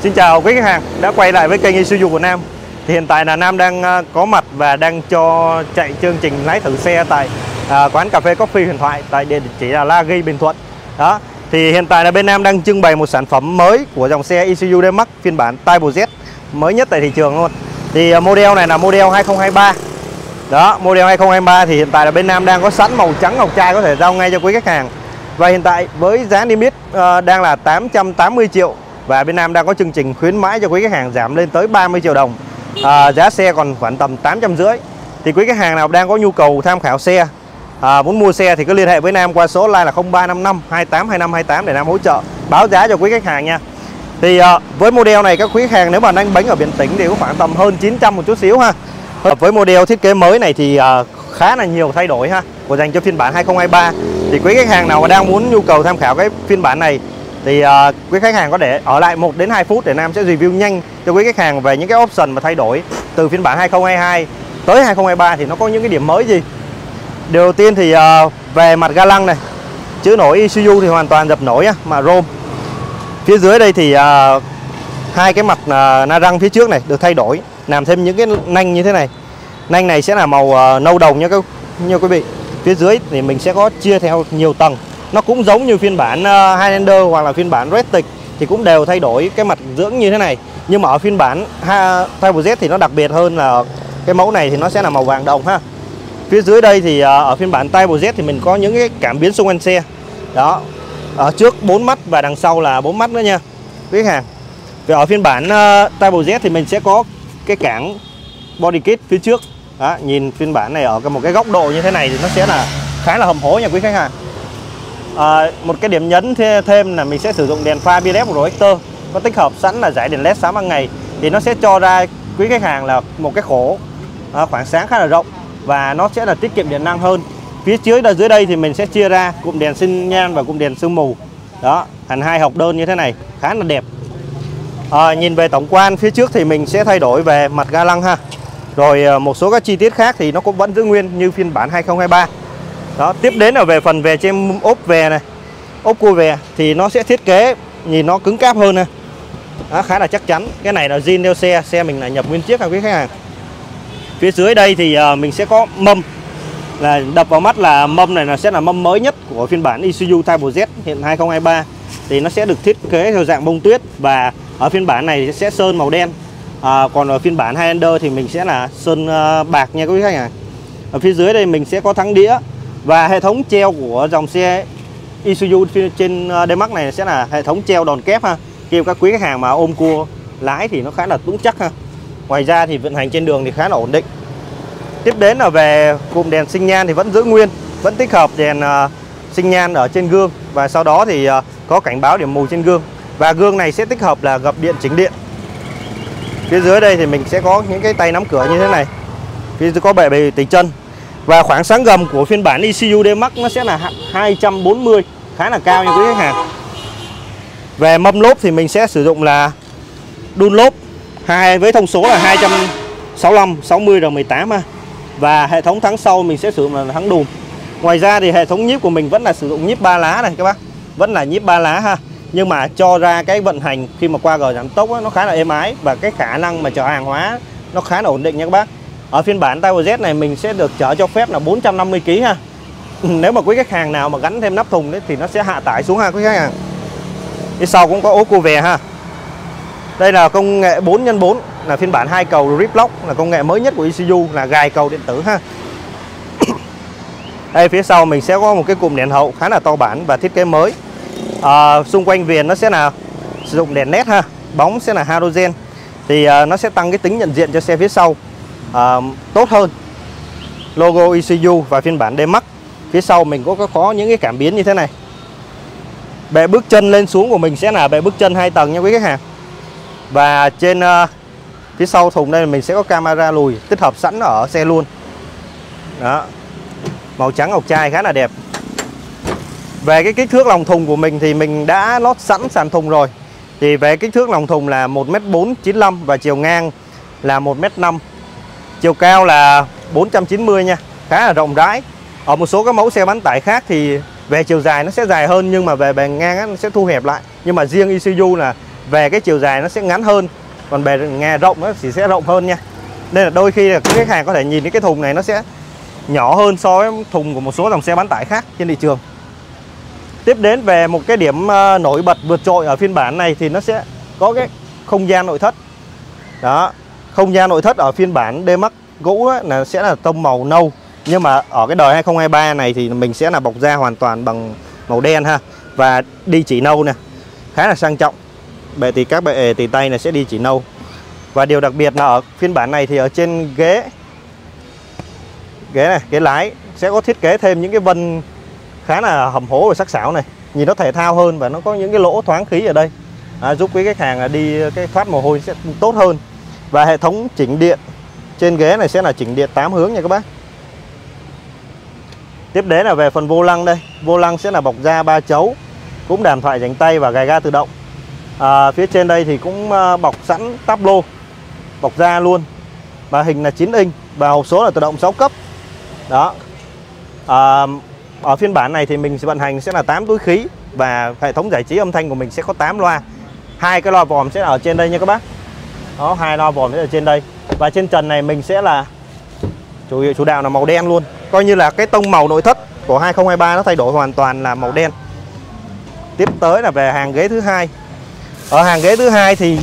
Xin chào quý khách hàng đã quay lại với kênh Isuzu của Nam. Thì hiện tại là Nam đang có mặt và đang cho chạy chương trình lái thử xe tại quán cà phê Coffee Huyền Thoại tại địa chỉ là La Ghi, Bình Thuận. Đó. Thì hiện tại là bên Nam đang trưng bày một sản phẩm mới của dòng xe Isuzu D-Max phiên bản Turbo Z mới nhất tại thị trường luôn. Thì model này là model 2023. Đó, model 2023 thì hiện tại là bên Nam đang có sẵn màu trắng ngọc trai, có thể giao ngay cho quý khách hàng. Và hiện tại với giá niêm yết đang là 880 triệu. Và bên Nam đang có chương trình khuyến mãi cho quý khách hàng giảm lên tới 30 triệu đồng. Giá xe còn khoảng tầm 850. Thì quý khách hàng nào đang có nhu cầu tham khảo xe, muốn mua xe thì cứ liên hệ với Nam qua số hotline là 0355 282528 để Nam hỗ trợ báo giá cho quý khách hàng nha. Thì với model này các quý khách hàng nếu mà đánh bánh ở biển tỉnh thì có khoảng tầm hơn 900 một chút xíu ha. Với model thiết kế mới này thì khá là nhiều thay đổi ha, của dành cho phiên bản 2023. Thì quý khách hàng nào mà đang muốn nhu cầu tham khảo cái phiên bản này thì quý khách hàng có thể ở lại 1 đến 2 phút để Nam sẽ review nhanh cho quý khách hàng về những cái option mà thay đổi từ phiên bản 2022 tới 2023 thì nó có những cái điểm mới gì. Điều đầu tiên thì về mặt ga lăng này, chữ nổi Isuzu thì hoàn toàn dập nổi mà chrome. Phía dưới đây thì hai cái mặt na răng phía trước này được thay đổi, làm thêm những cái nanh như thế này. Nanh này sẽ là màu nâu đồng nha quý vị. Phía dưới thì mình sẽ có chia theo nhiều tầng. Nó cũng giống như phiên bản Highlander hoặc là phiên bản Restic thì cũng đều thay đổi cái mặt dưỡng như thế này. Nhưng mà ở phiên bản Turbo Z thì nó đặc biệt hơn là cái mẫu này thì nó sẽ là màu vàng đồng ha. Phía dưới đây thì ở phiên bản Turbo Z thì mình có những cái cảm biến xung quanh xe. Đó. Ở trước 4 mắt và đằng sau là 4 mắt nữa nha quý khách hàng. Và ở phiên bản Turbo Z thì mình sẽ có cái cảng body kit phía trước. Đó, nhìn phiên bản này ở một cái góc độ như thế này thì nó sẽ là khá là hầm hố nha quý khách hàng. Một cái điểm nhấn thêm là mình sẽ sử dụng đèn pha BMS Projector có tích hợp sẵn là dải đèn LED sáng ban ngày, thì nó sẽ cho ra quý khách hàng là một cái khổ khoảng sáng khá là rộng và nó sẽ là tiết kiệm điện năng hơn. Phía dưới đây thì mình sẽ chia ra cụm đèn sinh nhan và cụm đèn sương mù. Đó, thành hai hộp đơn như thế này khá là đẹp. Nhìn về tổng quan phía trước thì mình sẽ thay đổi về mặt ga lăng ha. Rồi một số các chi tiết khác thì nó cũng vẫn giữ nguyên như phiên bản 2023. Đó, tiếp đến là về phần về trên ốp về này, ốp cua về thì nó sẽ thiết kế nhìn nó cứng cáp hơn nè. Đó, khá là chắc chắn. Cái này là zin theo xe mình là nhập nguyên chiếc ha quý khách hàng. Phía dưới đây thì mình sẽ có mâm, là đập vào mắt là mâm này sẽ là mâm mới nhất của phiên bản Isuzu Turbo Z hiện 2023. Thì nó sẽ được thiết kế theo dạng bông tuyết và ở phiên bản này sẽ sơn màu đen. Còn ở phiên bản Highlander thì mình sẽ là sơn bạc nha quý khách hàng. Ở phía dưới đây mình sẽ có thắng đĩa và hệ thống treo của dòng xe Isuzu trên D-Max này sẽ là hệ thống treo đòn kép ha. Kêu các quý khách hàng mà ôm cua lái thì nó khá là vững chắc ha. Ngoài ra thì vận hành trên đường thì khá là ổn định. Tiếp đến là về cụm đèn sinh nhan thì vẫn giữ nguyên, vẫn tích hợp đèn sinh nhan ở trên gương và sau đó thì có cảnh báo điểm mù trên gương. Và gương này sẽ tích hợp là gập điện chỉnh điện. Phía dưới đây thì mình sẽ có những cái tay nắm cửa như thế này. Phía dưới có bệ tỉ chân. Và khoảng sáng gầm của phiên bản Isuzu D-Max nó sẽ là 240, khá là cao nha quý khách hàng. Về mâm lốp thì mình sẽ sử dụng là Dunlop với thông số là 265 60 R18 ha. Và hệ thống thắng sau mình sẽ sử dụng là thắng đùm. Ngoài ra thì hệ thống nhíp của mình vẫn là sử dụng nhíp 3 lá này các bác. Vẫn là nhíp 3 lá ha. Nhưng mà cho ra cái vận hành khi mà qua gờ giảm tốc nó khá là êm ái và cái khả năng mà chở hàng hóa nó khá là ổn định nha các bác. Ở phiên bản Turbo Z này mình sẽ được chở cho phép là 450 kg ha. Nếu mà quý khách hàng nào mà gắn thêm nắp thùng đấy thì nó sẽ hạ tải xuống ha quý khách hàng. Phía sau cũng có ốp cua về ha. Đây là công nghệ 4x4 là phiên bản 2 cầu Grip Lock, là công nghệ mới nhất của Isuzu, là gài cầu điện tử ha. Đây phía sau mình sẽ có một cái cụm đèn hậu khá là to bản và thiết kế mới. Xung quanh viền nó sẽ là sử dụng đèn LED ha, bóng sẽ là halogen thì nó sẽ tăng cái tính nhận diện cho xe phía sau tốt hơn. Logo Isuzu và phiên bản D-Max. Phía sau mình có những cái cảm biến như thế này. Bệ bước chân lên xuống của mình sẽ là bệ bước chân 2 tầng nha quý khách hàng. Và trên phía sau thùng đây mình sẽ có camera lùi tích hợp sẵn ở xe luôn. Đó. Màu trắng ngọc trai khá là đẹp. Về cái kích thước lòng thùng của mình thì mình đã lót sẵn sàn thùng rồi. Thì về kích thước lòng thùng là 1m495 và chiều ngang là 1m5. Chiều cao là 490 nha, khá là rộng rãi. Ở một số các mẫu xe bán tải khác thì về chiều dài nó sẽ dài hơn nhưng mà về bề ngang nó sẽ thu hẹp lại. Nhưng mà riêng Isuzu là về cái chiều dài nó sẽ ngắn hơn, còn bề nghe rộng nó chỉ sẽ rộng hơn nha. Nên là đôi khi là khách hàng có thể nhìn thấy cái thùng này nó sẽ nhỏ hơn so với thùng của một số dòng xe bán tải khác trên thị trường. Tiếp đến về một cái điểm nổi bật vượt trội ở phiên bản này thì nó sẽ có cái không gian nội thất. Đó, không gian nội thất ở phiên bản D-Max cũ là sẽ là tông màu nâu, nhưng mà ở cái đời 2023 này thì mình sẽ là bọc da hoàn toàn bằng màu đen ha, và đi chỉ nâu nè, khá là sang trọng. Bệ thì các bệ tì tay này sẽ đi chỉ nâu. Và điều đặc biệt là ở phiên bản này thì ở trên ghế này, ghế lái sẽ có thiết kế thêm những cái vân khá là hầm hố và sắc sảo này, nhìn nó thể thao hơn và nó có những cái lỗ thoáng khí ở đây, giúp quý khách hàng đi cái thoát mồ hôi sẽ tốt hơn. Và hệ thống chỉnh điện trên ghế này sẽ là chỉnh điện 8 hướng nha các bác. Tiếp đến là về phần vô lăng đây. Vô lăng sẽ là bọc da 3 chấu, cũng đàn thoại rảnh tay và gài ga tự động. Phía trên đây thì cũng bọc sẵn táp lô, bọc da luôn. Và hình là 9 inch và hộp số là tự động 6 cấp. Đó. Ở phiên bản này thì mình sẽ vận hành sẽ là 8 túi khí, và hệ thống giải trí âm thanh của mình sẽ có 8 loa. 2 cái loa vòm sẽ ở trên đây nha các bác. Đó, 2 loa vòm sẽ ở trên đây. Và trên trần này mình sẽ là chủ đạo là màu đen luôn. Coi như là cái tông màu nội thất của 2023 nó thay đổi hoàn toàn là màu đen. Tiếp tới là về hàng ghế thứ hai. Ở hàng ghế thứ hai thì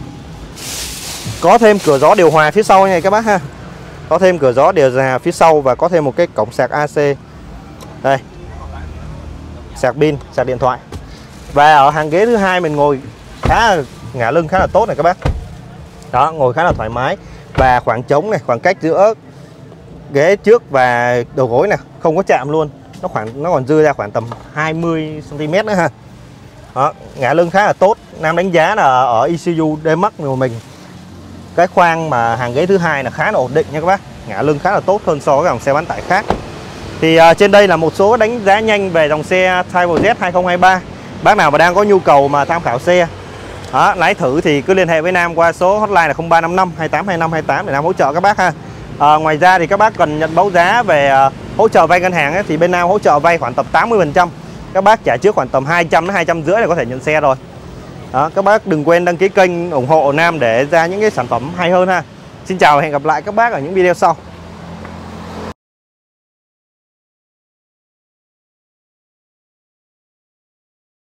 có thêm cửa gió điều hòa phía sau nha các bác ha. Có thêm cửa gió điều hòa phía sau và có thêm một cái cổng sạc AC. Đây. Sạc pin, sạc điện thoại. Và ở hàng ghế thứ hai mình ngồi ngả lưng khá là tốt này các bác. Đó, ngồi khá là thoải mái. Và khoảng trống này, khoảng cách giữa ghế trước và đầu gối này không có chạm luôn. Nó còn dư ra khoảng tầm 20 cm nữa ha. Đó, ngả lưng khá là tốt. Nam đánh giá là ở Isuzu D-Max của mình, cái khoang mà hàng ghế thứ hai là khá là ổn định nha các bác. Ngả lưng khá là tốt hơn so với dòng xe bán tải khác. Thì trên đây là một số đánh giá nhanh về dòng xe Type Z 2023. Bác nào mà đang có nhu cầu mà tham khảo xe, lái thử thì cứ liên hệ với Nam qua số hotline là 0355 282528 để Nam hỗ trợ các bác ha. Ngoài ra thì các bác cần nhận báo giá về hỗ trợ vay ngân hàng ấy, thì bên Nam hỗ trợ vay khoảng tầm 80%. Các bác trả trước khoảng tầm 200 đến 250 là có thể nhận xe rồi. Đó, các bác đừng quên đăng ký kênh ủng hộ Nam để ra những cái sản phẩm hay hơn ha. Xin chào và hẹn gặp lại các bác ở những video sau.